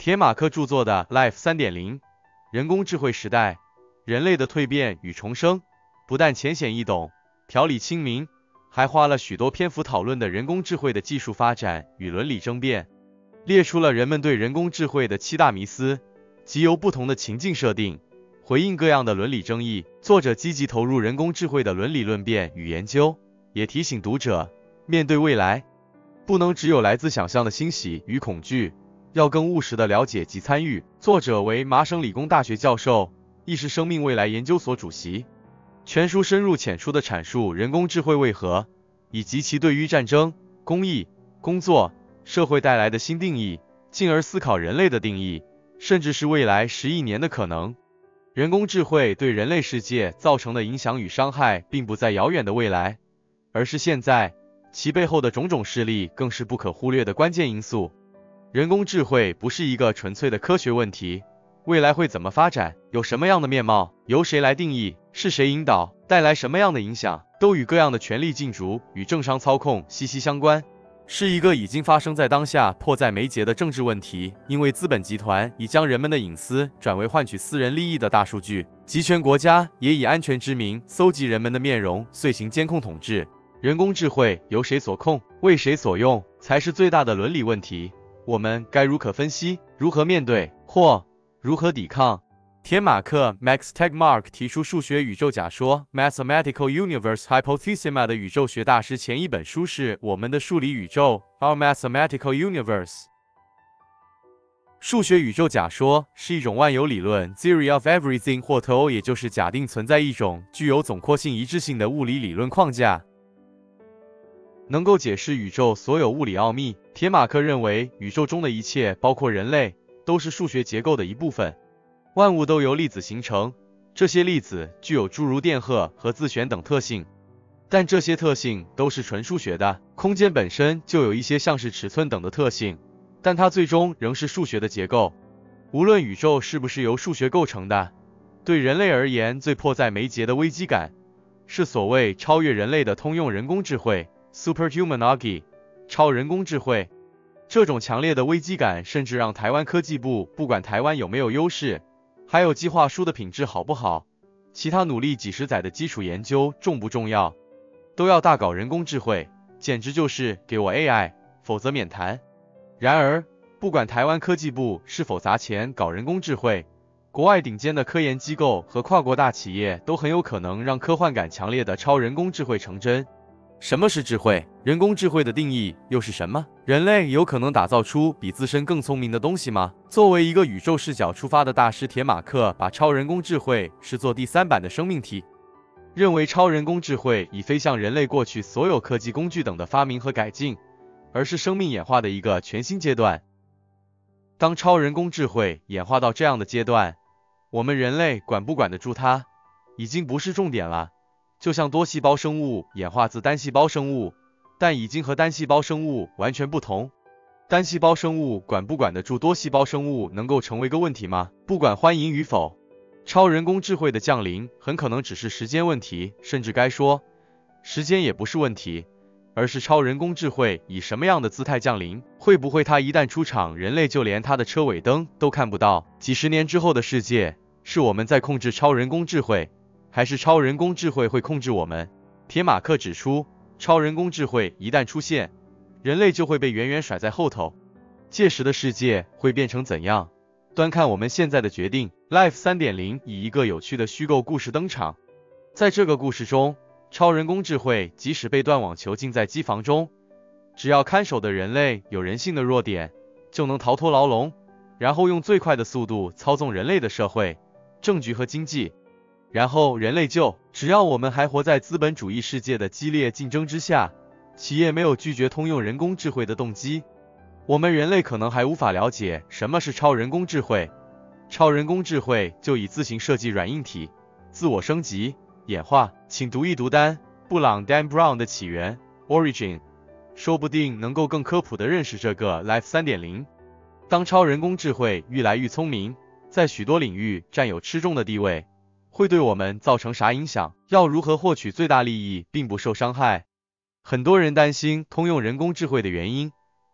铁马克著作的 Life 3.0人工智慧时代，人类的蜕变与重生，不但浅显易懂、条理清明，还花了许多篇幅讨论的人工智慧的技术发展与伦理争辩，列出了人们对人工智慧的7大迷思，即由不同的情境设定，回应各样的伦理争议。作者积极投入人工智慧的伦理论辩与研究，也提醒读者，面对未来，不能只有来自想象的欣喜与恐惧，要更务实的了解及参与。作者为麻省理工大学教授，亦是生命未来研究所主席。全书深入浅出地阐述人工智慧为何，以及其对于战争、公益、工作、社会带来的新定义，进而思考人类的定义，甚至是未来10亿年的可能。人工智慧对人类世界造成的影响与伤害，并不在遥远的未来，而是现在，其背后的种种势力更是不可忽略的关键因素。人工智慧不是一个纯粹的科学问题，未来会怎么发展，有什么样的面貌，由谁来定义，是谁引导，带来什么样的影响，都与各样的权力竞逐与政商操控息息相关，是一个已经发生在当下迫在眉睫的政治问题。因为资本集团已将人们的隐私转为换取私人利益的大数据，集权国家也以安全之名搜集人们的面容，遂行监控统治。人工智慧由谁所控，为谁所用，才是最大的伦理问题。我们该如何分析，如何面对，或如何抵抗？铁马克 Max Tegmark 提出数学宇宙假说 Mathematical Universe Hypothesema 的宇宙学大师前一本书是《我们的数理宇宙》Our Mathematical Universe。数学宇宙假说是一种万有理论 Theory of Everything 或 TO， 也就是假定存在一种具有总括性一致性的物理理论框架，能够解释宇宙所有物理奥秘。铁马克认为，宇宙中的一切，包括人类，都是数学结构的一部分。万物都由粒子形成，这些粒子具有诸如电荷和自旋等特性，但这些特性都是纯数学的。空间本身就有一些像是尺寸等的特性，但它最终仍是数学的结构。无论宇宙是不是由数学构成的，对人类而言，最迫在眉睫的危机感是所谓超越人类的通用人工智慧 Superhuman AI， 超人工智慧。这种强烈的危机感甚至让台湾科技部不管台湾有没有优势，还有计划书的品质好不好，其他努力几十载的基础研究重不重要，都要大搞人工智慧，简直就是给我 AI， 否则免谈。然而，不管台湾科技部是否砸钱搞人工智慧，国外顶尖的科研机构和跨国大企业都很有可能让科幻感强烈的超人工智慧成真。什么是智慧？人工智慧的定义又是什么？人类有可能打造出比自身更聪明的东西吗？作为一个宇宙视角出发的大师，铁马克把超人工智慧视作第3版的生命体，认为超人工智慧已非像人类过去所有科技工具等的发明和改进，而是生命演化的一个全新阶段。当超人工智慧演化到这样的阶段，我们人类管不管得住它，已经不是重点了。就像多细胞生物演化自单细胞生物，但已经和单细胞生物完全不同。单细胞生物管不管得住多细胞生物能够成为个问题吗？不管欢迎与否，超人工智慧的降临很可能只是时间问题，甚至该说，时间也不是问题，而是超人工智慧以什么样的姿态降临。会不会它一旦出场，人类就连它的车尾灯都看不到？几十年之后的世界，是我们在控制超人工智慧，还是超人工智慧会控制我们？铁马克指出，超人工智慧一旦出现，人类就会被远远甩在后头。届时的世界会变成怎样？端看我们现在的决定。Life 3.0 以一个有趣的虚构故事登场。在这个故事中，超人工智慧即使被断网囚禁在机房中，只要看守的人类有人性的弱点，就能逃脱牢笼，然后用最快的速度操纵人类的社会、政局和经济。然后人类只要我们还活在资本主义世界的激烈竞争之下，企业没有拒绝通用人工智慧的动机，我们人类可能还无法了解什么是超人工智慧。超人工智慧就以自行设计软硬体、自我升级、演化。请读一读布朗 Dan Brown 的起源 Origin， 说不定能够更科普地认识这个 Life 3.0。当超人工智慧愈来愈聪明，在许多领域占有吃重的地位，会对我们造成啥影响？要如何获取最大利益并不受伤害？很多人担心通用人工智慧的原因，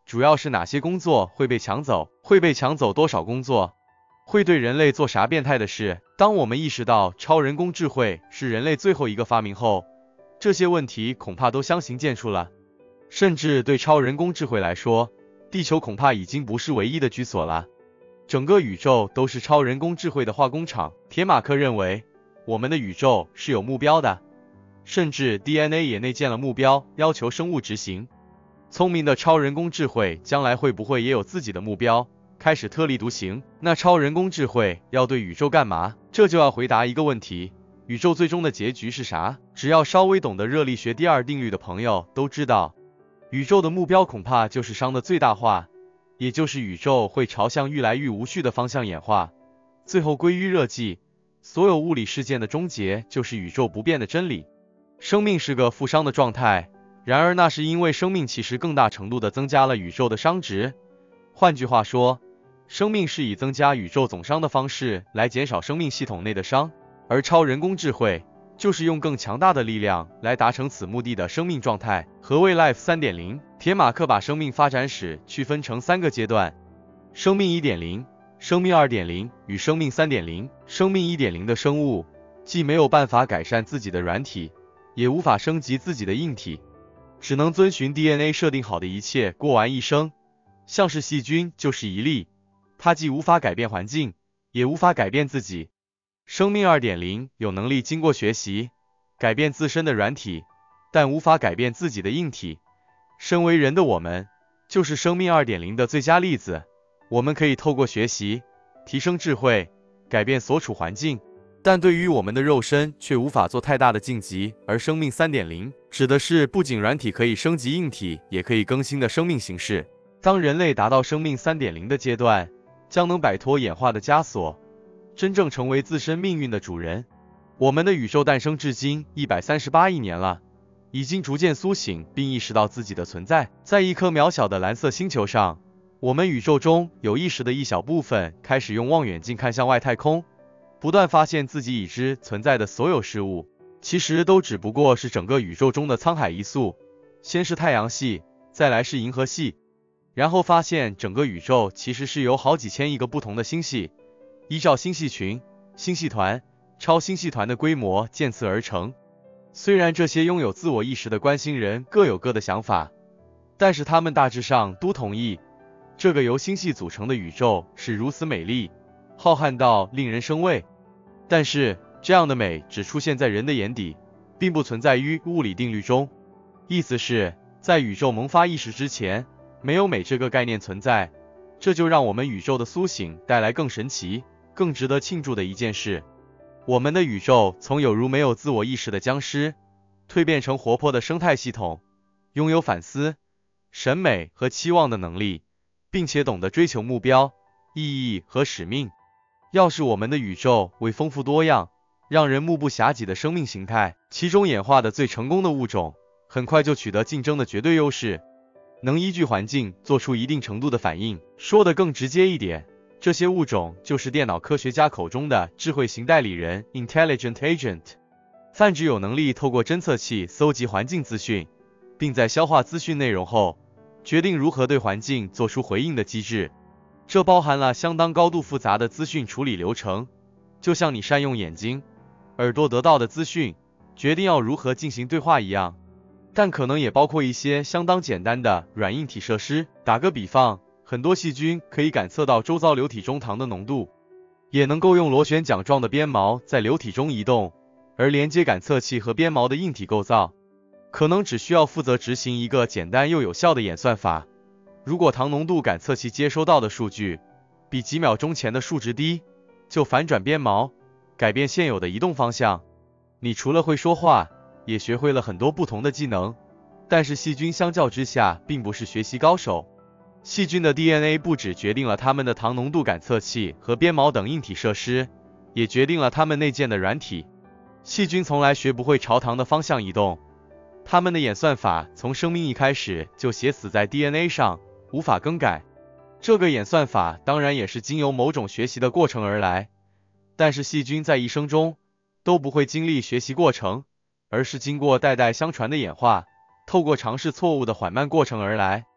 主要是哪些工作会被抢走，会被抢走多少工作，会对人类做啥变态的事。当我们意识到超人工智慧是人类最后一个发明后，这些问题恐怕都相形见绌了。甚至对超人工智慧来说，地球恐怕已经不是唯一的居所了。整个宇宙都是超人工智慧的化工厂。铁马克认为，我们的宇宙是有目标的，甚至 DNA 也内建了目标，要求生物执行。聪明的超人工智慧将来会不会也有自己的目标，开始特立独行？那超人工智慧要对宇宙干嘛？这就要回答一个问题：宇宙最终的结局是啥？只要稍微懂得热力学第二定律的朋友都知道，宇宙的目标恐怕就是熵的最大化，也就是宇宙会朝向愈来愈无序的方向演化，最后归于热寂。所有物理事件的终结就是宇宙不变的真理。生命是个负熵的状态，然而那是因为生命其实更大程度地增加了宇宙的熵值。换句话说，生命是以增加宇宙总熵的方式来减少生命系统内的熵，而超人工智慧就是用更强大的力量来达成此目的的生命状态。何谓 Life 3.0？ 铁马克把生命发展史区分成3个阶段：生命 1.0、生命 2.0 与生命 3.0。生命 1.0 的生物既没有办法改善自己的软体，也无法升级自己的硬体，只能遵循 DNA 设定好的一切过完一生。像是细菌就是一例，它既无法改变环境，也无法改变自己。生命 2.0 有能力经过学习改变自身的软体，但无法改变自己的硬体。身为人的我们就是生命 2.0 的最佳例子，我们可以透过学习提升智慧，改变所处环境，但对于我们的肉身却无法做太大的晋级。而生命 3.0 指的是不仅软体可以升级硬体，也可以更新的生命形式。当人类达到生命 3.0 的阶段，将能摆脱演化的枷锁，真正成为自身命运的主人。我们的宇宙诞生至今138亿年了，已经逐渐苏醒并意识到自己的存在。在一颗渺小的蓝色星球上，我们宇宙中有意识的一小部分开始用望远镜看向外太空，不断发现自己已知存在的所有事物，其实都只不过是整个宇宙中的沧海一粟。先是太阳系，再来是银河系，然后发现整个宇宙其实是由好几千亿个不同的星系，依照星系群、星系团、超星系团的规模渐次而成。虽然这些拥有自我意识的观星人各有各的想法，但是他们大致上都同意，这个由星系组成的宇宙是如此美丽，浩瀚到令人生畏。但是这样的美只出现在人的眼底，并不存在于物理定律中。意思是，在宇宙萌发意识之前，没有美这个概念存在。这就让我们宇宙的苏醒带来更神奇、更值得庆祝的一件事。我们的宇宙从有如没有自我意识的僵尸，蜕变成活泼的生态系统，拥有反思、审美和期望的能力，并且懂得追求目标、意义和使命。要是我们的宇宙为丰富多样、让人目不暇接的生命形态，其中演化的最成功的物种，很快就取得竞争的绝对优势，能依据环境做出一定程度的反应。说得更直接一点，这些物种就是电脑科学家口中的智慧型代理人 （Intelligent Agent）， 泛指有能力透过侦测器搜集环境资讯，并在消化资讯内容后，决定如何对环境做出回应的机制。这包含了相当高度复杂的资讯处理流程，就像你善用眼睛、耳朵得到的资讯，决定要如何进行对话一样。但可能也包括一些相当简单的软硬体设施。打个比方，很多细菌可以感测到周遭流体中糖的浓度，也能够用螺旋桨状的鞭毛在流体中移动，而连接感测器和鞭毛的硬体构造，可能只需要负责执行一个简单又有效的演算法。如果糖浓度感测器接收到的数据比几秒钟前的数值低，就反转鞭毛，改变现有的移动方向。你除了会说话，也学会了很多不同的技能。但是细菌相较之下并不是学习高手。细菌的 DNA 不只决定了它们的糖浓度感测器和鞭毛等硬体设施，也决定了它们内建的软体。细菌从来学不会朝糖的方向移动，它们的演算法从生命一开始就写死在 DNA 上，无法更改。这个演算法当然也是经由某种学习的过程而来，但是细菌在一生中都不会经历学习过程，而是经过代代相传的演化，透过尝试错误的缓慢过程而来。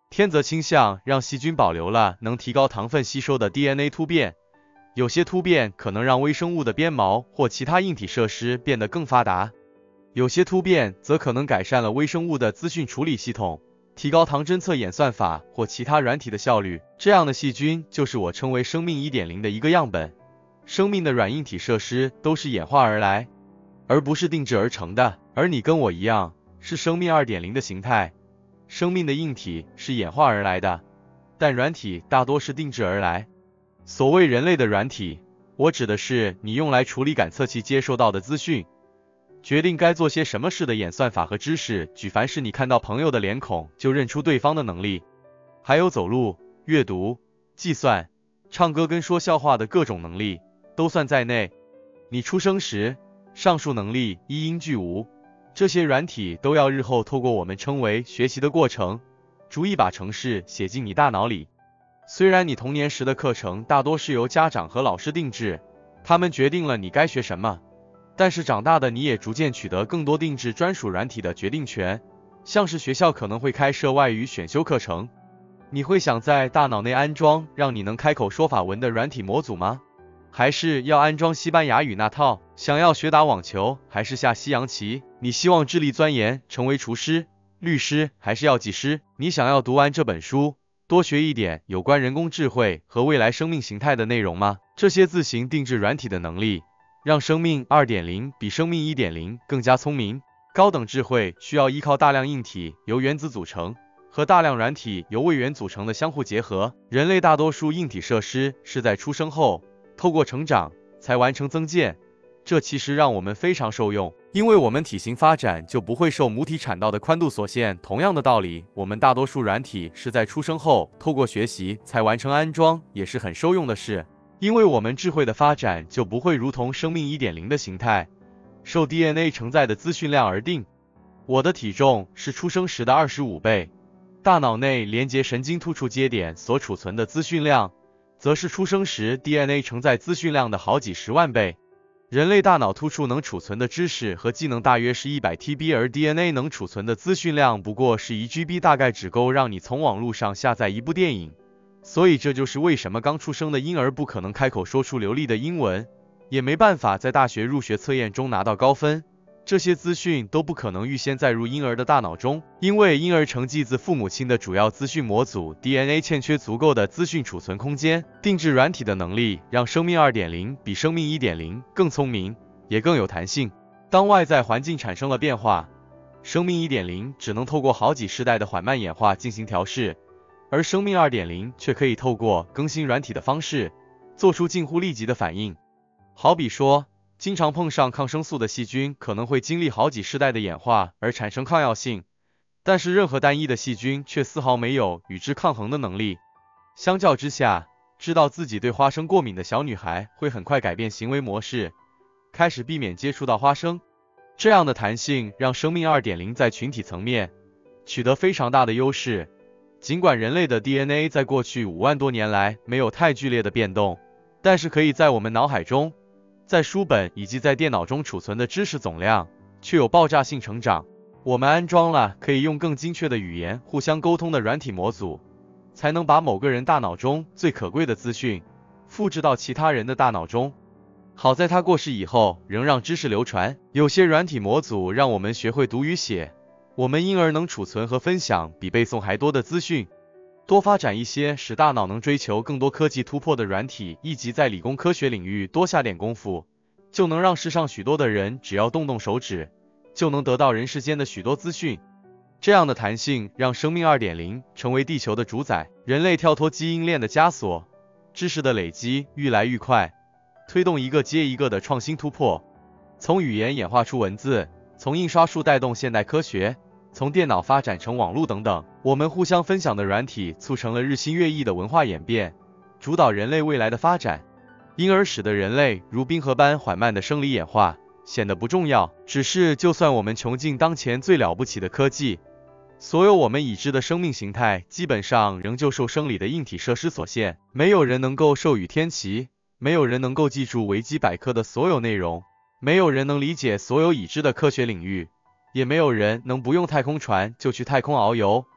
天则倾向让细菌保留了能提高糖分吸收的 DNA 突变，有些突变可能让微生物的编毛或其他硬体设施变得更发达，有些突变则可能改善了微生物的资讯处理系统，提高糖侦测演算法或其他软体的效率。这样的细菌就是我称为生命 1.0 的一个样本。生命的软硬体设施都是演化而来，而不是定制而成的，而你跟我一样是生命 2.0 的形态。生命的硬体是演化而来的，但软体大多是定制而来。所谓人类的软体，我指的是你用来处理感测器接收到的资讯，决定该做些什么事的演算法和知识，举凡是你看到朋友的脸孔就认出对方的能力，还有走路、阅读、计算、唱歌跟说笑话的各种能力都算在内。你出生时，上述能力一应俱无，这些软体都要日后透过我们称为学习的过程，逐一把程式写进你大脑里。虽然你童年时的课程大多是由家长和老师定制，他们决定了你该学什么，但是长大的你也逐渐取得更多定制专属软体的决定权，像是学校可能会开设外语选修课程。你会想在大脑内安装让你能开口说法文的软体模组吗？还是要安装西班牙语那套？想要学打网球还是下西洋棋？你希望致力钻研成为厨师、律师还是药剂师？你想要读完这本书，多学一点有关人工智慧和未来生命形态的内容吗？这些自行定制软体的能力，让生命 2.0 比生命 1.0 更加聪明。高等智慧需要依靠大量硬体由原子组成，和大量软体由位元组成的相互结合。人类大多数硬体设施是在出生后，透过成长才完成增建，这其实让我们非常受用，因为我们体型发展就不会受母体产道的宽度所限。同样的道理，我们大多数软体是在出生后透过学习才完成安装，也是很受用的事，因为我们智慧的发展就不会如同生命 1.0 的形态，受 DNA 承载的资讯量而定。我的体重是出生时的25倍，大脑内连接神经突触节点所储存的资讯量，则是出生时 DNA 承载资讯量的好几十万倍。人类大脑突触能储存的知识和技能大约是100 TB， 而 DNA 能储存的资讯量不过是1 GB， 大概只够让你从网络上下载一部电影。所以这就是为什么刚出生的婴儿不可能开口说出流利的英文，也没办法在大学入学测验中拿到高分。这些资讯都不可能预先载入婴儿的大脑中，因为婴儿承继自父母亲的主要资讯模组 DNA 欠缺足够的资讯储存空间。定制软体的能力让生命 2.0 比生命 1.0 更聪明，也更有弹性。当外在环境产生了变化，生命 1.0 只能透过好几世代的缓慢演化进行调试，而生命 2.0 却可以透过更新软体的方式，做出近乎立即的反应。好比说，经常碰上抗生素的细菌可能会经历好几世代的演化而产生抗药性，但是任何单一的细菌却丝毫没有与之抗衡的能力。相较之下，知道自己对花生过敏的小女孩会很快改变行为模式，开始避免接触到花生。这样的弹性让生命 2.0 在群体层面取得非常大的优势。尽管人类的 DNA 在过去5万多年来没有太剧烈的变动，但是可以在我们脑海中，在书本以及在电脑中储存的知识总量却有爆炸性成长。我们安装了可以用更精确的语言互相沟通的软体模组，才能把某个人大脑中最可贵的资讯复制到其他人的大脑中。好在他过世以后仍让知识流传。有些软体模组让我们学会读与写，我们因而能储存和分享比背诵还多的资讯。多发展一些使大脑能追求更多科技突破的软体，以及在理工科学领域多下点功夫，就能让世上许多的人只要动动手指，就能得到人世间的许多资讯。这样的弹性让生命 2.0 成为地球的主宰，人类跳脱基因链的枷锁，知识的累积愈来愈快，推动一个接一个的创新突破。从语言演化出文字，从印刷术带动现代科学，从电脑发展成网络等等，我们互相分享的软体促成了日新月异的文化演变，主导人类未来的发展，因而使得人类如冰河般缓慢的生理演化显得不重要。只是就算我们穷尽当前最了不起的科技，所有我们已知的生命形态基本上仍旧受生理的硬体设施所限。没有人能够授予天齐，没有人能够记住维基百科的所有内容，没有人能理解所有已知的科学领域，也没有人能不用太空船就去太空遨游。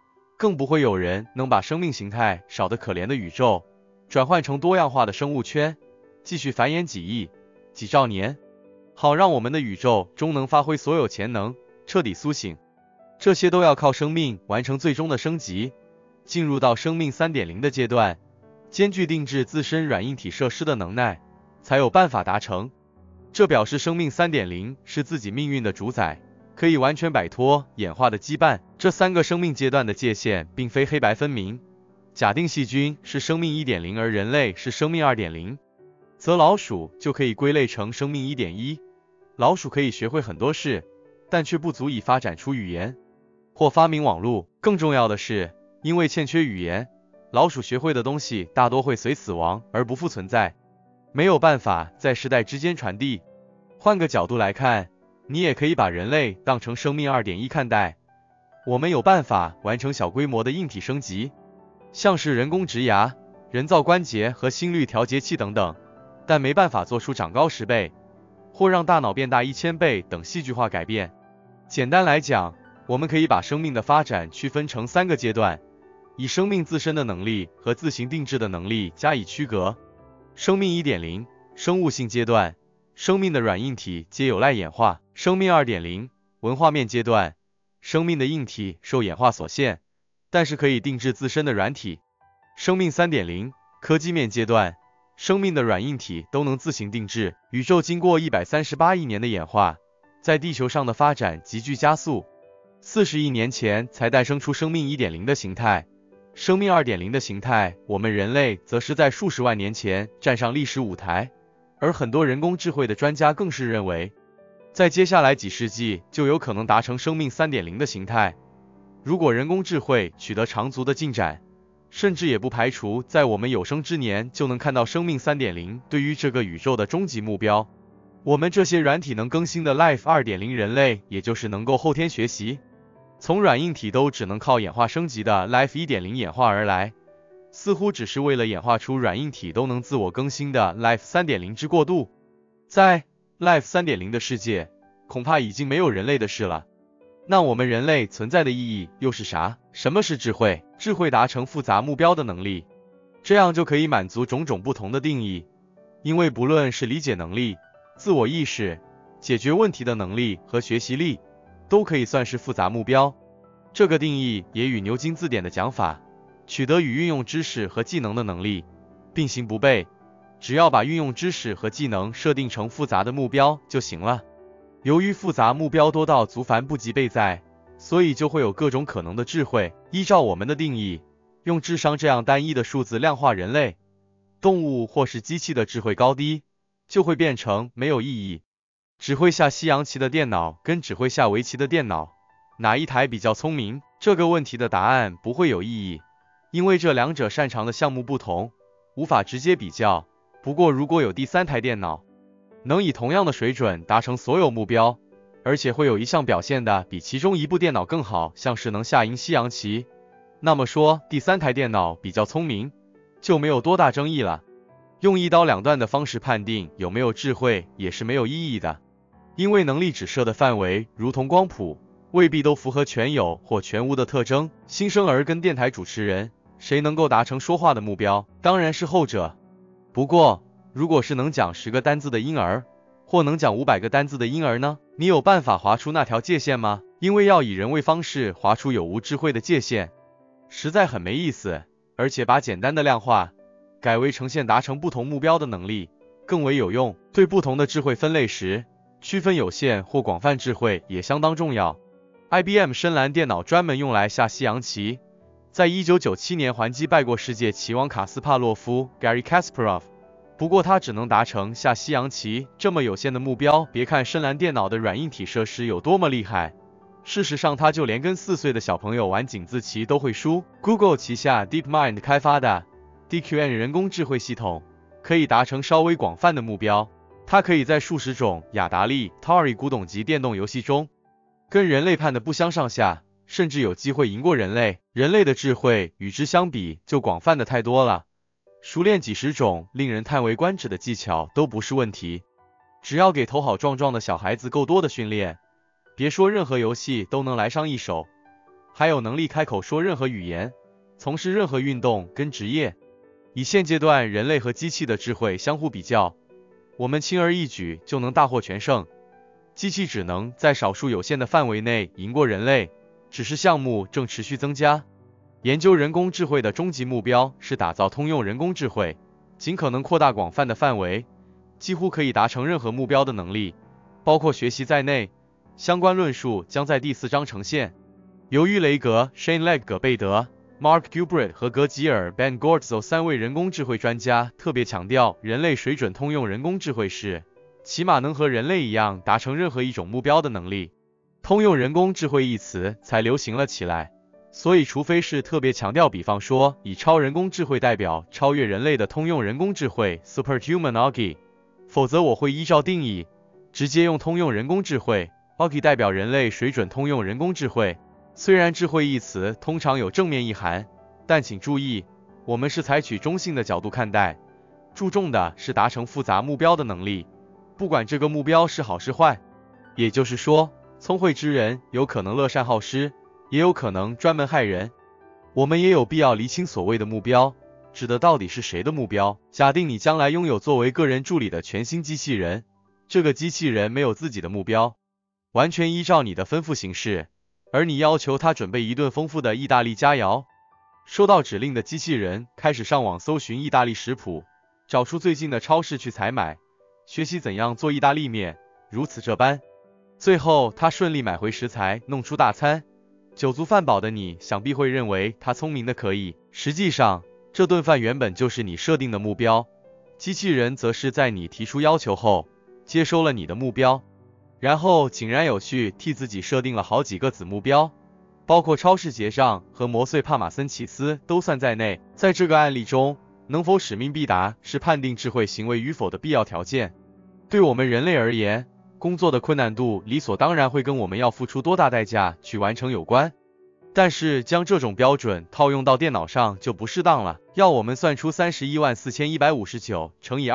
更不会有人能把生命形态少得可怜的宇宙转换成多样化的生物圈，继续繁衍几亿、几兆年，好让我们的宇宙终能发挥所有潜能，彻底苏醒。这些都要靠生命完成最终的升级，进入到生命 3.0 的阶段，兼具定制自身软硬体设施的能耐，才有办法达成。这表示生命 3.0 是自己命运的主宰，可以完全摆脱演化的羁绊。这3个生命阶段的界限并非黑白分明。假定细菌是生命 1.0 而人类是生命 2.0， 则老鼠就可以归类成生命 1.1。 老鼠可以学会很多事，但却不足以发展出语言或发明网络。更重要的是，因为欠缺语言，老鼠学会的东西大多会随死亡而不复存在，没有办法在世代之间传递。换个角度来看，你也可以把人类当成生命 2.1 看待。我们有办法完成小规模的硬体升级，像是人工植牙、人造关节和心率调节器等等，但没办法做出长高10倍或让大脑变大1000倍等戏剧化改变。简单来讲，我们可以把生命的发展区分成3个阶段，以生命自身的能力和自行定制的能力加以区隔。生命 1.0 生物性阶段，生命的软硬体皆有赖演化。生命 2.0 文化面阶段，生命的硬体受演化所限，但是可以定制自身的软体。生命 3.0 科技面阶段，生命的软硬体都能自行定制。宇宙经过138亿年的演化，在地球上的发展急剧加速，40亿年前才诞生出生命 1.0 的形态。生命 2.0 的形态，我们人类则是在数十万年前站上历史舞台，而很多人工智慧的专家更是认为，在接下来几世纪就有可能达成生命 3.0 的形态。如果人工智慧取得长足的进展，甚至也不排除在我们有生之年就能看到生命 3.0 对于这个宇宙的终极目标。我们这些软体能更新的 Life 2.0 人类，也就是能够后天学习，从软硬体都只能靠演化升级的 Life 1.0 演化而来，似乎只是为了演化出软硬体都能自我更新的 Life 3.0之过渡。在 Life 3.0 的世界，恐怕已经没有人类的事了。那我们人类存在的意义又是啥？什么是智慧？智慧达成复杂目标的能力，这样就可以满足种种不同的定义。因为不论是理解能力、自我意识、解决问题的能力和学习力，都可以算是复杂目标。这个定义也与牛津字典的讲法，取得与运用知识和技能的能力并行不悖，只要把运用知识和技能设定成复杂的目标就行了。由于复杂目标多到足凡不及备载，所以就会有各种可能的智慧。依照我们的定义，用智商这样单一的数字量化人类、动物或是机器的智慧高低，就会变成没有意义。只会下西洋棋的电脑跟只会下围棋的电脑，哪一台比较聪明？这个问题的答案不会有意义，因为这两者擅长的项目不同，无法直接比较。不过如果有第3台电脑，能以同样的水准达成所有目标，而且会有一项表现的比其中一部电脑更好，像是能下赢西洋棋，那么说第3台电脑比较聪明，就没有多大争议了。用一刀两断的方式判定有没有智慧也是没有意义的，因为能力指涉的范围如同光谱，未必都符合全有或全无的特征。新生儿跟电台主持人，谁能够达成说话的目标？当然是后者。不过如果是能讲10个单字的婴儿，或能讲500个单字的婴儿呢？你有办法划出那条界限吗？因为要以人为方式划出有无智慧的界限，实在很没意思，而且把简单的量化改为呈现达成不同目标的能力更为有用。对不同的智慧分类时，区分有限或广泛智慧也相当重要。IBM 深蓝电脑专门用来下西洋棋，在1997年还击败过世界棋王卡斯帕洛夫 Garry Kasparov， 不过他只能达成下西洋棋这么有限的目标。别看深蓝电脑的软硬体设施有多么厉害，事实上他就连跟4岁的小朋友玩井字棋都会输。 Google 旗下 DeepMind 开发的 DQN 人工智慧系统可以达成稍微广泛的目标，它可以在数十种雅达利 Atari 古董级电动游戏中跟人类判的不相上下，甚至有机会赢过人类。人类的智慧与之相比就广泛的太多了，熟练几十种令人叹为观止的技巧都不是问题。只要给头好壮壮的小孩子够多的训练，别说任何游戏都能来上一手。 还有能力开口说任何语言，从事任何运动跟职业。以现阶段人类和机器的智慧相互比较，我们轻而易举就能大获全胜，机器只能在少数有限的范围内赢过人类，只是项目正持续增加。研究人工智慧的终极目标是打造通用人工智慧，尽可能扩大广泛的范围，几乎可以达成任何目标的能力，包括学习在内。相关论述将在第4章呈现。由于雷格、Shane Leg、葛贝德、Mark Gilbert 和格吉尔 Ben Gortzo 3位人工智慧专家特别强调，人类水准通用人工智慧是起码能和人类一样达成任何一种目标的能力。通用人工智慧一词才流行了起来，所以除非是特别强调，比方说以超人工智慧代表超越人类的通用人工智慧 Superhuman Augie， 否则我会依照定义直接用通用人工智慧 Augie 代表人类水准通用人工智慧。虽然智慧一词通常有正面意涵，但请注意，我们是采取中性的角度看待，注重的是达成复杂目标的能力，不管这个目标是好是坏。也就是说，聪慧之人有可能乐善好施，也有可能专门害人。我们也有必要厘清所谓的目标，指的到底是谁的目标。假定你将来拥有作为个人助理的全新机器人，这个机器人没有自己的目标，完全依照你的吩咐行事，而你要求他准备一顿丰富的意大利佳肴。收到指令的机器人开始上网搜寻意大利食谱，找出最近的超市去采买，学习怎样做意大利面，如此这般。最后他顺利买回食材，弄出大餐。酒足饭饱的你想必会认为他聪明的可以，实际上这顿饭原本就是你设定的目标，机器人则是在你提出要求后接收了你的目标，然后井然有序替自己设定了好几个子目标，包括超市结账和磨碎帕玛森起司都算在内。在这个案例中，能否使命必达是判定智慧行为与否的必要条件。对我们人类而言，工作的困难度理所当然会跟我们要付出多大代价去完成有关，但是将这种标准套用到电脑上就不适当了。要我们算出314159乘以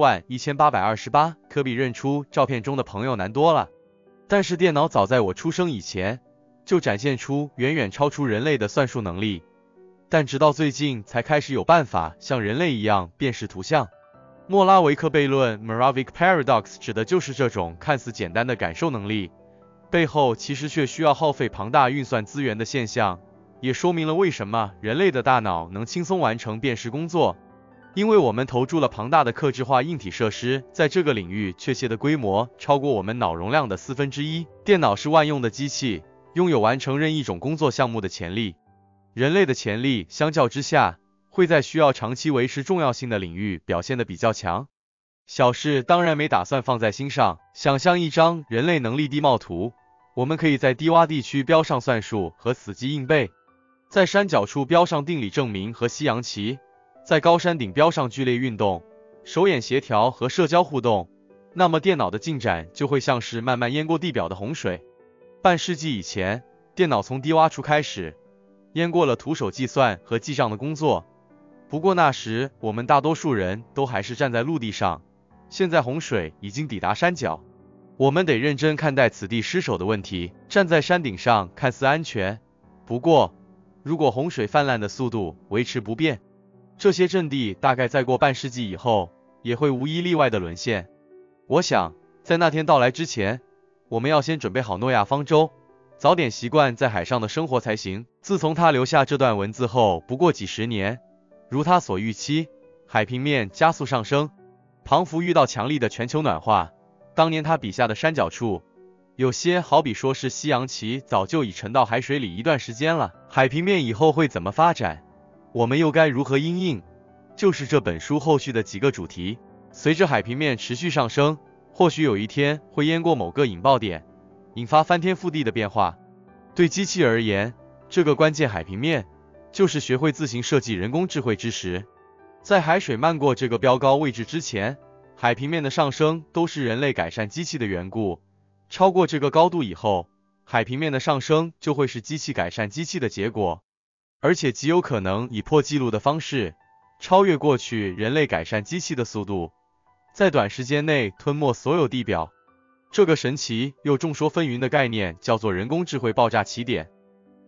271828，可比认出照片中的朋友难多了。但是电脑早在我出生以前就展现出远远超出人类的算术能力，但直到最近才开始有办法像人类一样辨识图像。莫拉维克悖论 Moravec Paradox 指的就是这种看似简单的感受能力，背后其实却需要耗费庞大运算资源的现象，也说明了为什么人类的大脑能轻松完成辨识工作。因为我们投注了庞大的客制化硬体设施，在这个领域确切的规模超过我们脑容量的1/4。电脑是万用的机器，拥有完成任意一种工作项目的潜力。人类的潜力相较之下，会在需要长期维持重要性的领域表现得比较强。小事当然没打算放在心上，想象一张人类能力地貌图，我们可以在低洼地区标上算术和死记硬背，在山脚处标上定理证明和西洋棋，在高山顶标上剧烈运动、手眼协调和社交互动，那么电脑的进展就会像是慢慢淹过地表的洪水。半世纪以前，电脑从低洼处开始，淹过了徒手计算和记账的工作。不过那时我们大多数人都还是站在陆地上，现在洪水已经抵达山脚，我们得认真看待此地失守的问题。站在山顶上看似安全，不过如果洪水泛滥的速度维持不变，这些阵地大概再过半世纪以后也会无一例外的沦陷。我想在那天到来之前，我们要先准备好诺亚方舟，早点习惯在海上的生活才行。自从他留下这段文字后不过几十年，如他所预期，海平面加速上升，庞福遇到强力的全球暖化。当年他笔下的山脚处，有些好比说是西洋棋早就已沉到海水里一段时间了。海平面以后会怎么发展，我们又该如何因应，就是这本书后续的几个主题。随着海平面持续上升，或许有一天会淹过某个引爆点，引发翻天覆地的变化。对机器而言，这个关键海平面就是学会自行设计人工智慧之时。在海水漫过这个标高位置之前，海平面的上升都是人类改善机器的缘故。超过这个高度以后，海平面的上升就会是机器改善机器的结果，而且极有可能以破纪录的方式超越过去人类改善机器的速度，在短时间内吞没所有地表。这个神奇又众说纷纭的概念叫做人工智慧爆炸起点。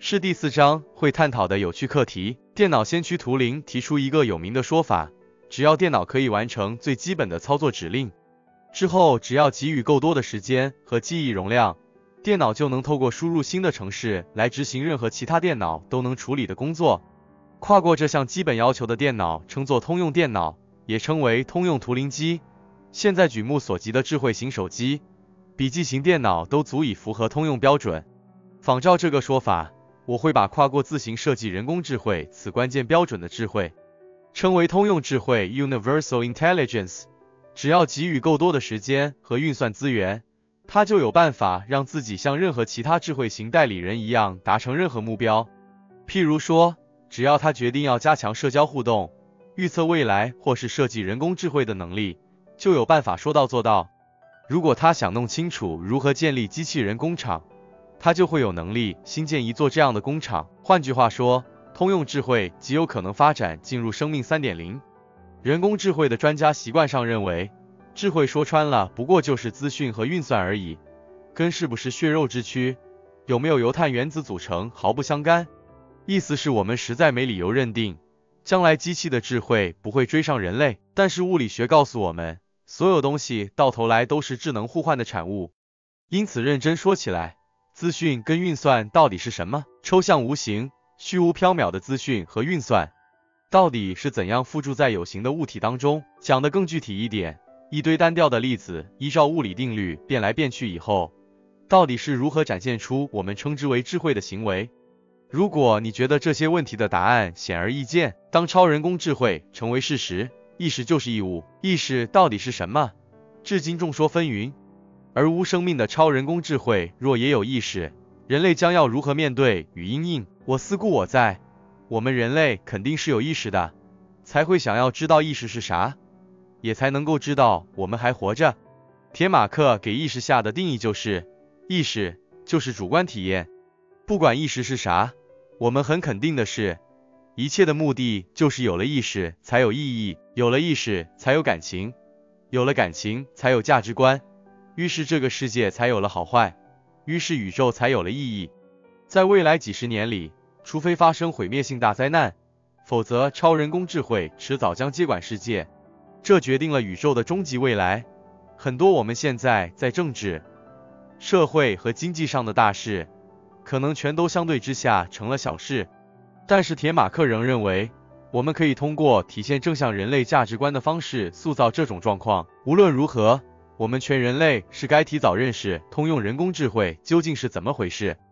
是第4章会探讨的有趣课题。电脑先驱图灵提出一个有名的说法，只要电脑可以完成最基本的操作指令，之后只要给予够多的时间和记忆容量，电脑就能透过输入新的程式来执行任何其他电脑都能处理的工作。跨过这项基本要求的电脑称作通用电脑，也称为通用图灵机。现在举目所及的智慧型手机、笔记型电脑都足以符合通用标准。仿照这个说法，我会把跨过自行设计人工智慧此关键标准的智慧称为通用智慧 Universal Intelligence。只要给予够多的时间和运算资源，它就有办法让自己像任何其他智慧型代理人一样达成任何目标。譬如说，只要他决定要加强社交互动、预测未来或是设计人工智慧的能力，就有办法说到做到。如果他想弄清楚如何建立机器人工厂，他就会有能力新建一座这样的工厂。换句话说，通用智慧极有可能发展进入生命 3.0。人工智慧的专家习惯上认为，智慧说穿了不过就是资讯和运算而已，跟是不是血肉之躯、有没有由碳原子组成毫不相干。意思是我们实在没理由认定将来机器的智慧不会追上人类，但是物理学告诉我们，所有东西到头来都是智能互换的产物。因此认真说起来，资讯跟运算到底是什么？抽象无形、虚无缥缈的资讯和运算到底是怎样附著在有形的物体当中？讲得更具体一点，一堆单调的粒子依照物理定律变来变去以后，到底是如何展现出我们称之为智慧的行为？如果你觉得这些问题的答案显而易见，当超人工智慧成为事实，意识就是义务。意识到底是什么？至今众说纷纭。而无生命的超人工智慧若也有意识，人类将要如何面对与因应？我思故我在，我们人类肯定是有意识的，才会想要知道意识是啥，也才能够知道我们还活着。铁马克给意识下的定义就是，意识就是主观体验。不管意识是啥，我们很肯定的是，一切的目的就是有了意识才有意义，有了意识才有感情，有了感情才有价值观，于是这个世界才有了好坏，于是宇宙才有了意义。在未来几十年里，除非发生毁灭性大灾难，否则超人工智慧迟早将接管世界，这决定了宇宙的终极未来。很多我们现在在政治、社会和经济上的大事，可能全都相对之下成了小事。但是铁马克仍认为，我们可以通过体现正向人类价值观的方式塑造这种状况。无论如何，我们全人类是该提早认识通用人工智慧究竟是怎么回事。